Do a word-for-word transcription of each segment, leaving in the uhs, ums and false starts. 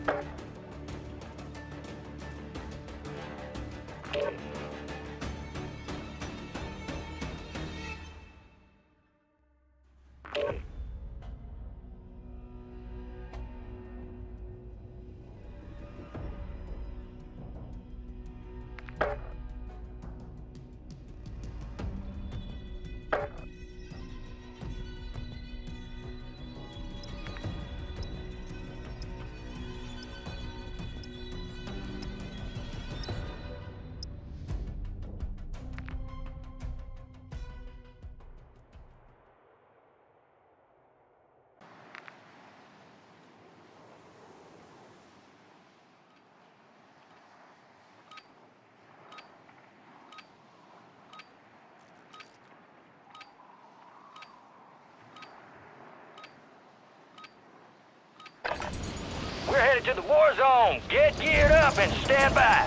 We're headed to the war zone. Get geared up and stand by.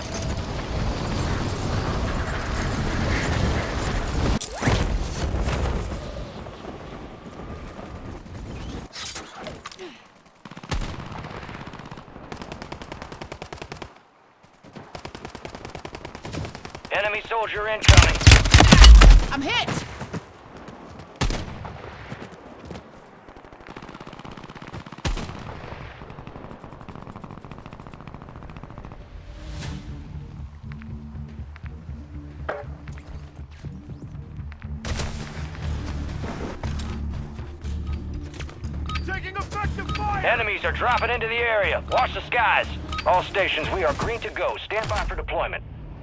Enemy soldier incoming. I'm hit! Taking effective fire! Enemies are dropping into the area. Watch the skies. All stations, we are green to go. Stand by for deployment.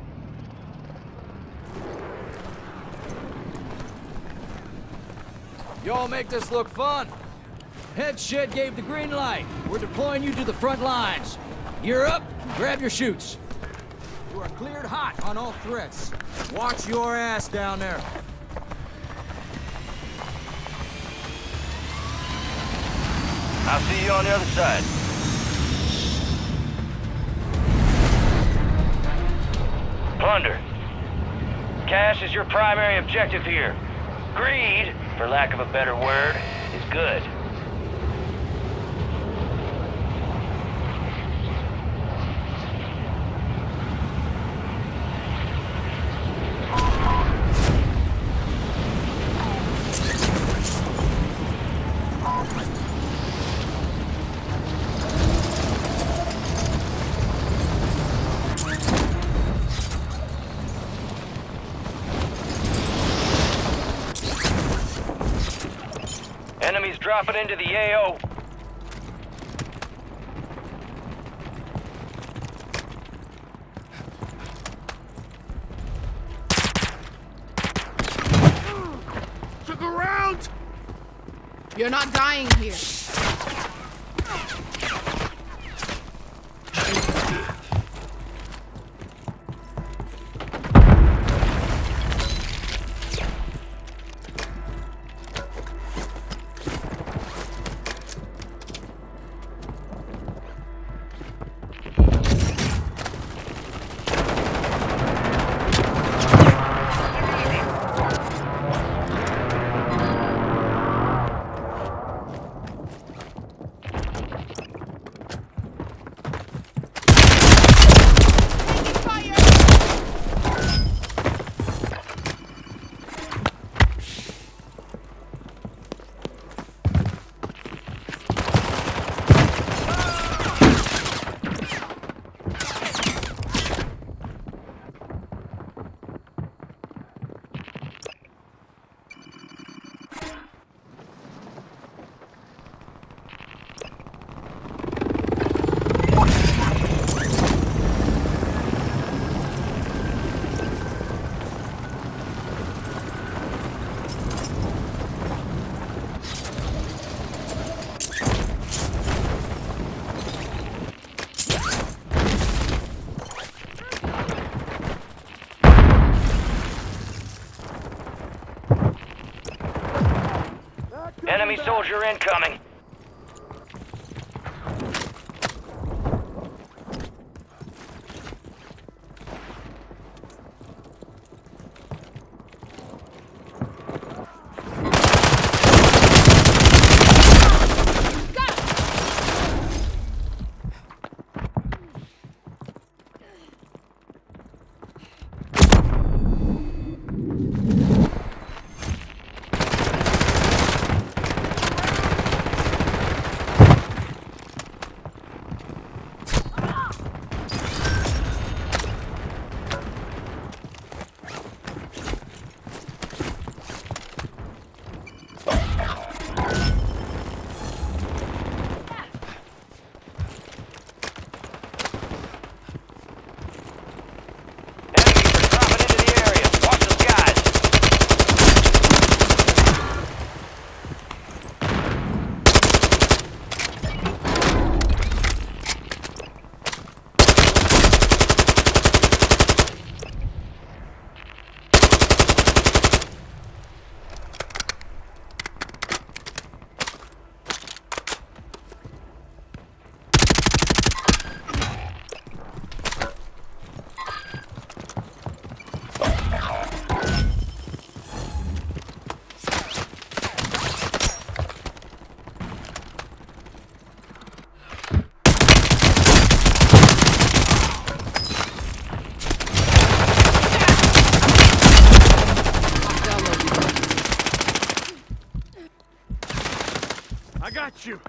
Y'all make this look fun. Head Shed gave the green light. We're deploying you to the front lines. You're up, grab your chutes. You are cleared hot on all threats. Watch your ass down there. I'll see you on the other side. Plunder. Cash is your primary objective here. Greed, for lack of a better word, is good. Enemies dropping into the A O. Took a round! You're not dying here. Enemy soldier incoming. got you.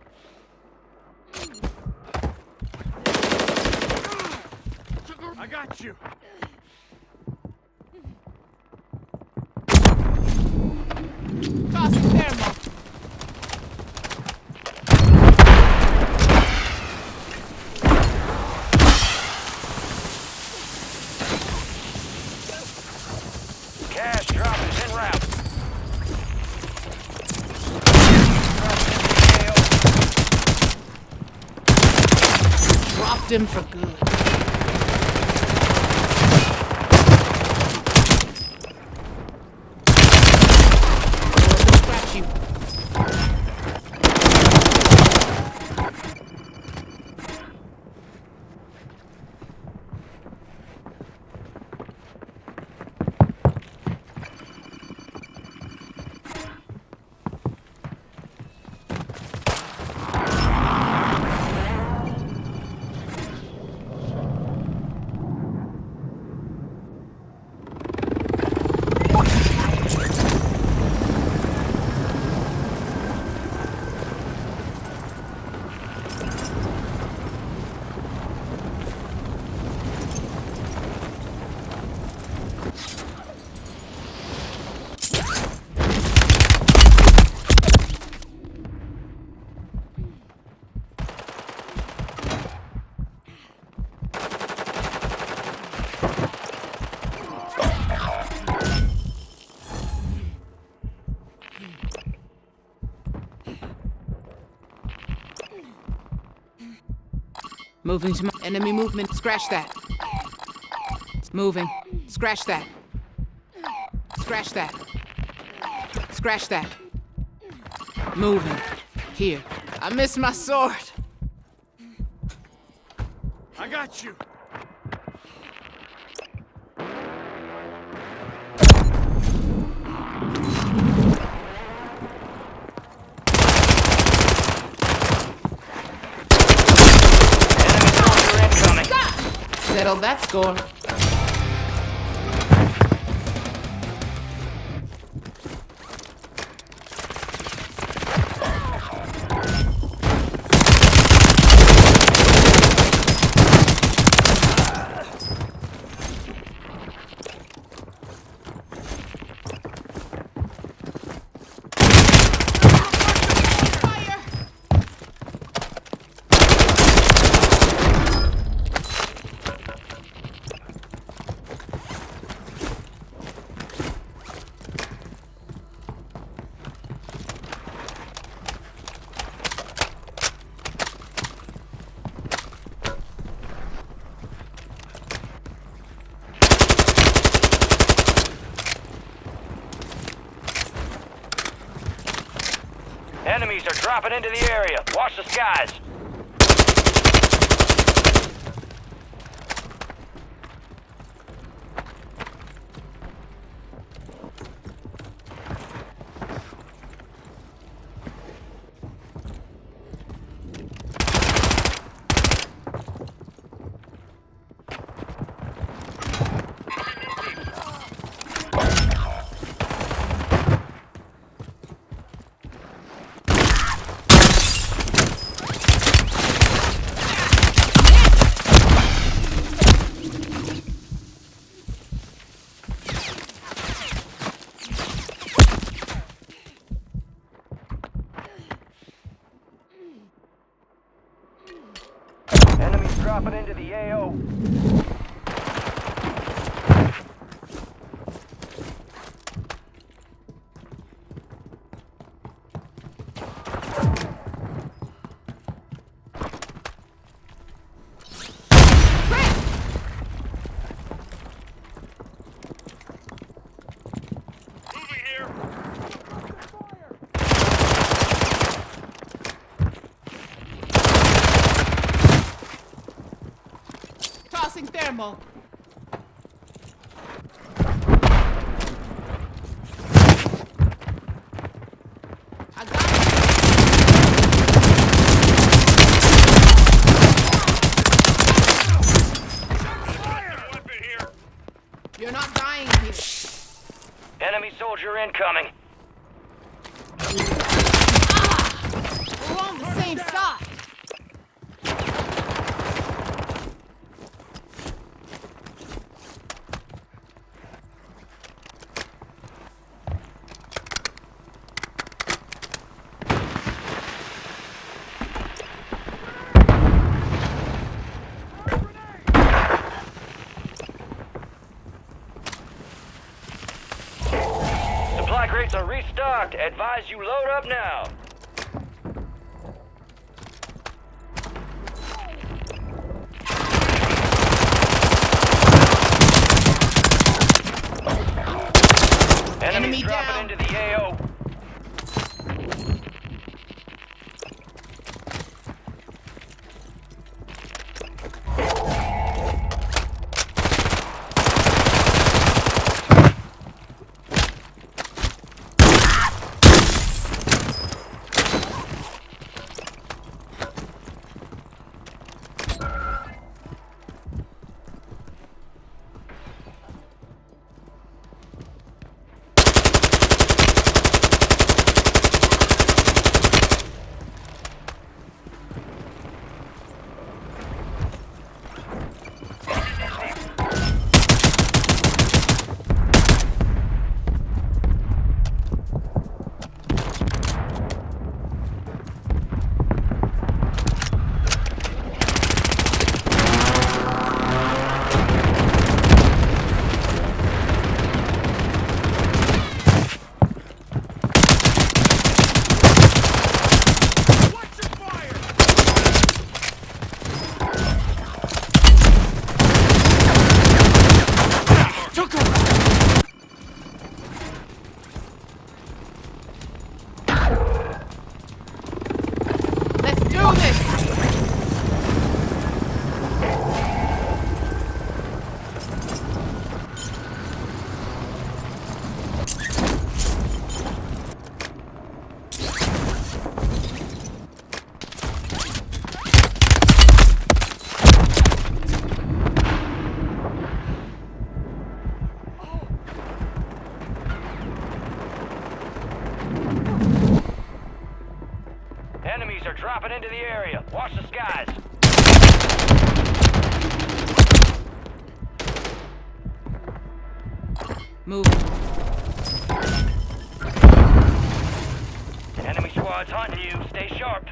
I got you. Tossing thermal. Cash drop is en route. Dropped him for good. Scratch you. Moving to my enemy movement. Scratch that. Moving. Scratch that. Scratch that. Scratch that. Moving. Here. I missed my sword. I got you. Settle that score. Enemies are dropping into the area. Watch the skies. Enemies dropping into the A O. Tossing thermal. I got it. You're not dying here. Enemy soldier incoming. Ah! crates are restocked. Advise you load up now. Enemies Enemy dropping down. into the A O. Let's do this! Enemies are dropping into the area. Watch the skies. Move. Enemy squad's hunting you. Stay sharp.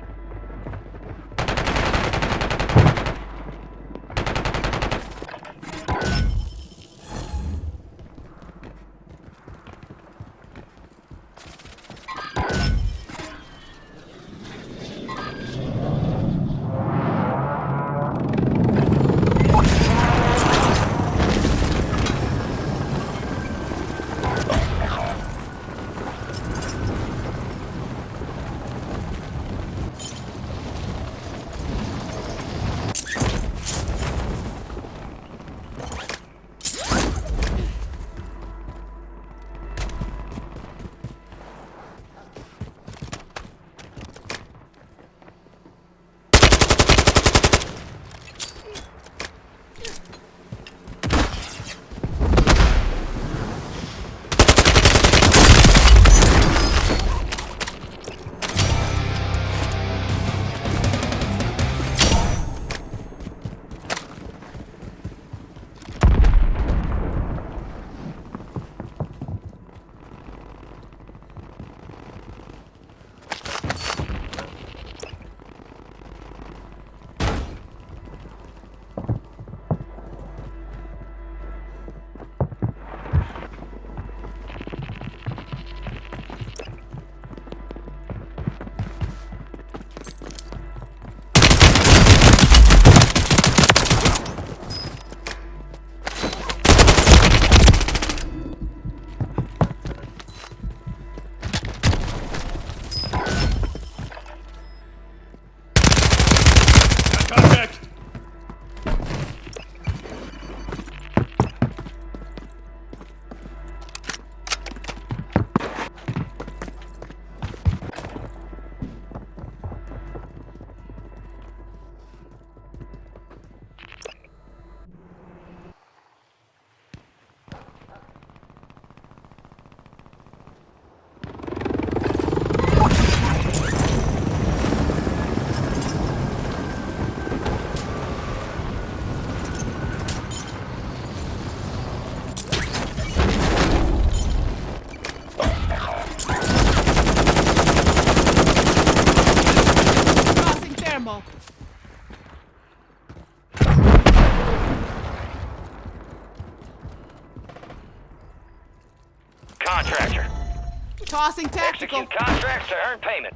Tossing tactical. Execute contracts to earn payment.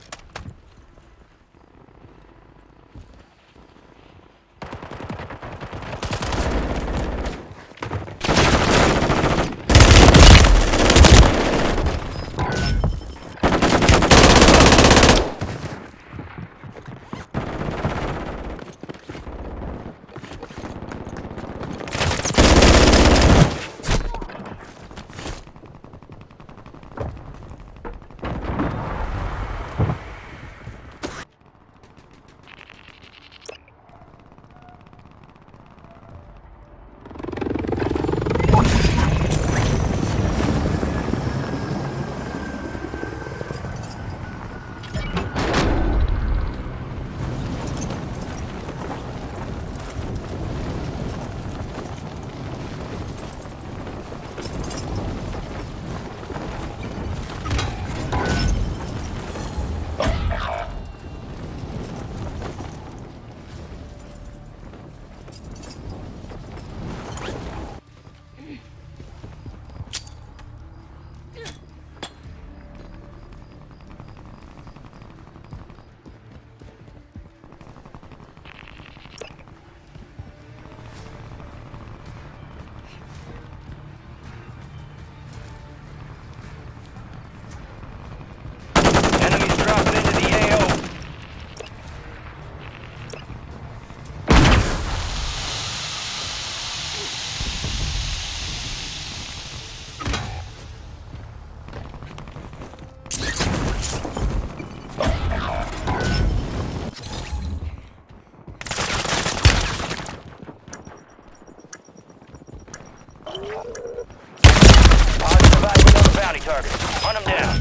Target. Hunt him down.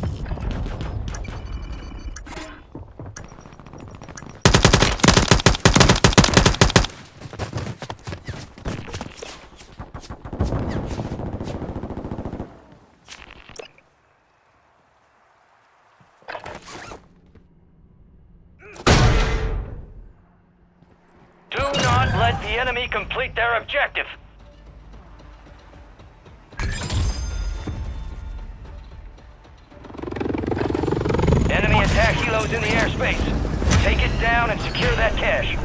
Do not let the enemy complete their objective. Enemy attack helos in the airspace. Take it down and secure that cache.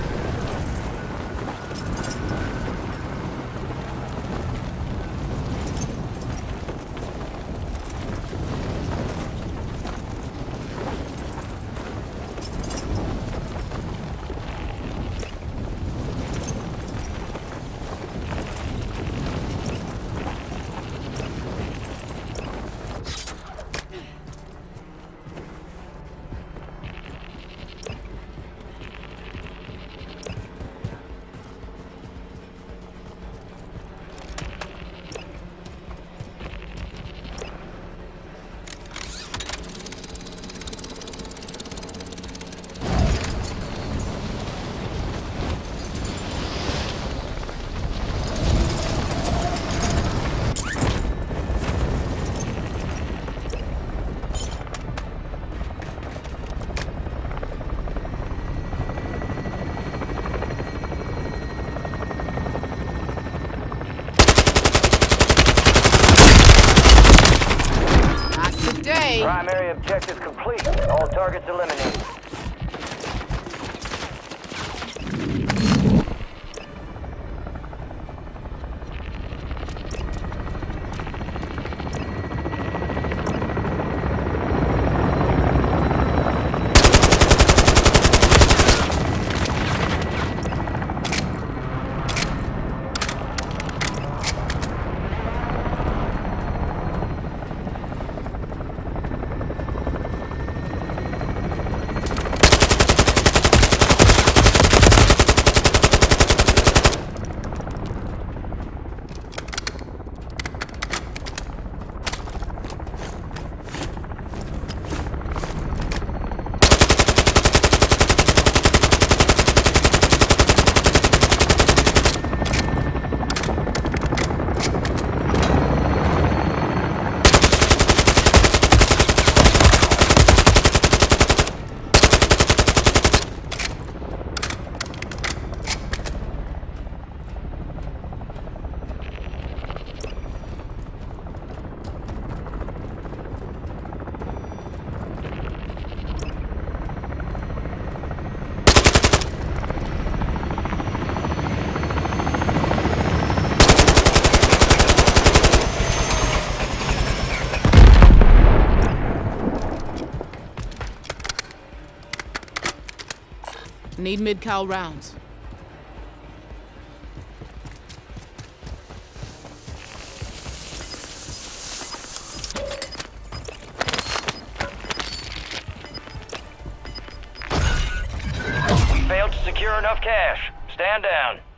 Primary objective complete. All targets eliminated. Need mid-cal rounds. Failed to secure enough cash. Stand down.